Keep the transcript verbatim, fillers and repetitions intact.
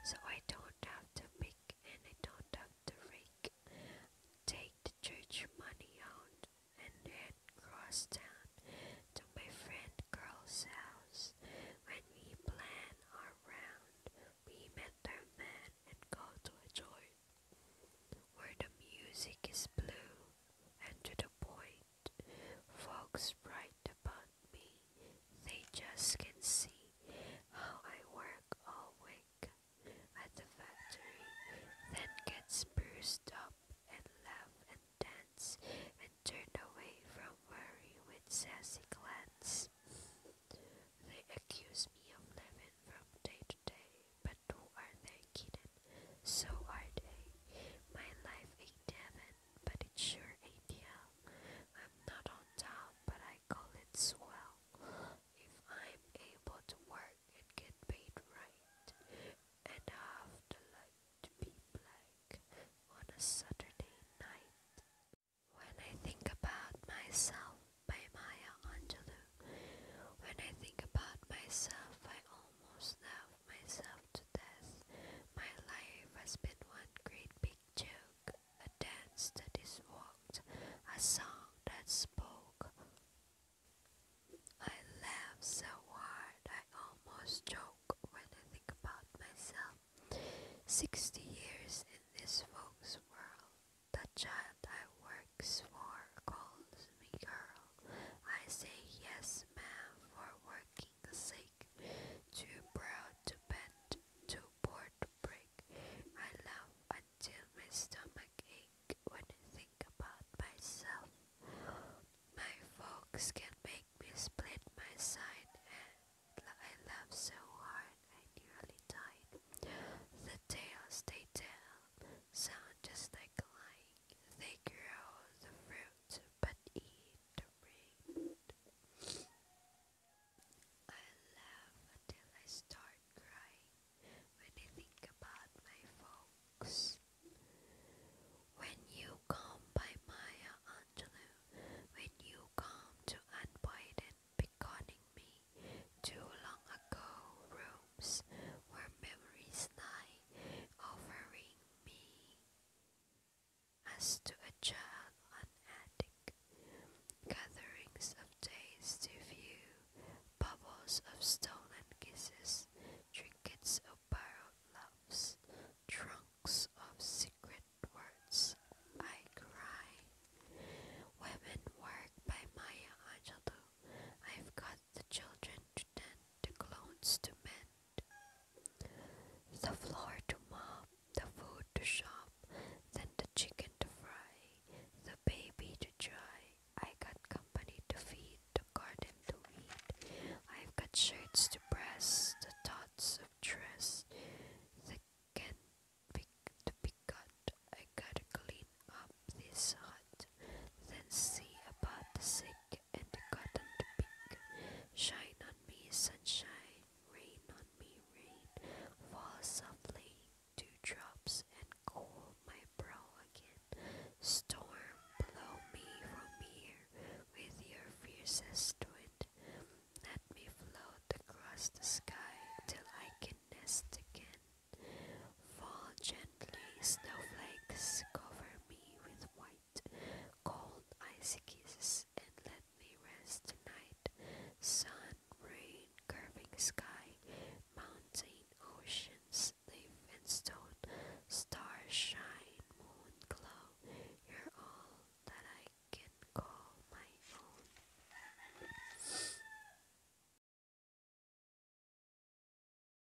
so I don't have to pick and I don't have to rake. Take the church money out and head cross town to my friend girl's house. When we plan our round, we met their man and go to a joint where the music is blue and to the point. Folks write about me, they just can see how I work all week at the factory, then get spruced up and laugh and dance and turn away from worry with sassy glance. They accuse me of living from day to day, but who are they kidding? So are they. My life ain't heaven, but it sure ain't hell. I'm not on top, but I call it swell. If I'm able to work and get paid right, and have the luck to be black on a Saturday night. When I think about myself by Maya Angelou. When I think about myself, I almost love myself to death. My life has been one great big joke, a dance that is walked, a song that spoke. I laugh so hard I almost choke when I think about myself. Sixty years in this folks' world, the child I works for calls me girl. I say yes, ma'am, for working sake. Too proud to bend, too poor to break. I laugh until my stomach ache when I think about myself. My folks can make me split my side, and I laugh so hard I nearly died. The tales they tell sound just like lying. They grow the fruit but eat the ring. I laugh until I start crying when I think about my folks. When you come by Maya Angelou, when you come to unbidden, beckoning me to long ago rooms where memories lie, offering me as to a child on attic, gatherings of days to view, bubbles of stolen kisses, trinkets of borrowed loves, trunks of secret words. I cry. Women work by Maya Angelou. I've got the children to tend, the clothes to mend, the floor to mop, the food to shop, then the chicken to fry, the baby to dry. I got company to feed, the garden to weed. I've got shirts to press, the thoughts of dress, the can pick to be cut. I gotta clean up this hut, then see about the sick and the cotton to pick. Shine on me, sunshine, rain on me, rain. Fall softly, dewdrops, and cool my brow again. Storm, blow me from here with your fiercest wind. Let me float across the sky till I can nest again. Fall gently, snowflakes cover me with white, cold icy